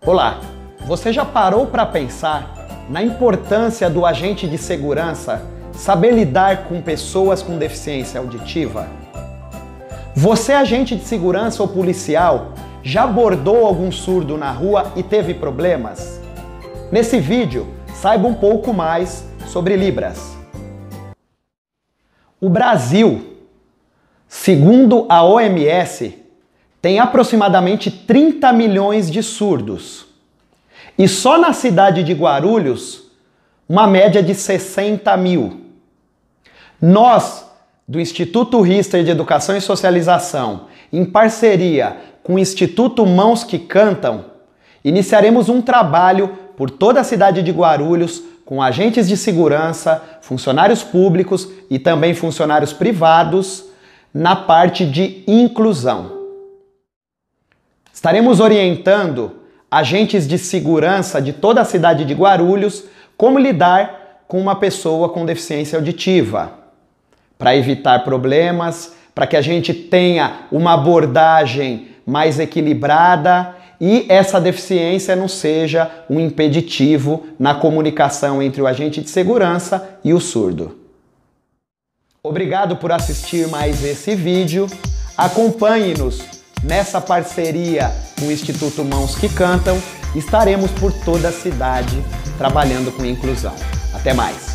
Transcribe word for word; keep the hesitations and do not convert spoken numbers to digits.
Olá, você já parou para pensar na importância do agente de segurança saber lidar com pessoas com deficiência auditiva? Você, agente de segurança ou policial, já abordou algum surdo na rua e teve problemas? Nesse vídeo, saiba um pouco mais sobre Libras. O Brasil, segundo a O M S, tem aproximadamente trinta milhões de surdos. E só na cidade de Guarulhos, uma média de sessenta mil. Nós, do Instituto Rister de Educação e Socialização, em parceria com o Instituto Mãos que Cantam, iniciaremos um trabalho por toda a cidade de Guarulhos com agentes de segurança, funcionários públicos e também funcionários privados na parte de inclusão. Estaremos orientando agentes de segurança de toda a cidade de Guarulhos como lidar com uma pessoa com deficiência auditiva, para evitar problemas, para que a gente tenha uma abordagem mais equilibrada e essa deficiência não seja um impeditivo na comunicação entre o agente de segurança e o surdo. Obrigado por assistir mais esse vídeo. Acompanhe-nos nessa parceria com o Instituto Mãos que Cantam. Estaremos por toda a cidade trabalhando com inclusão. Até mais!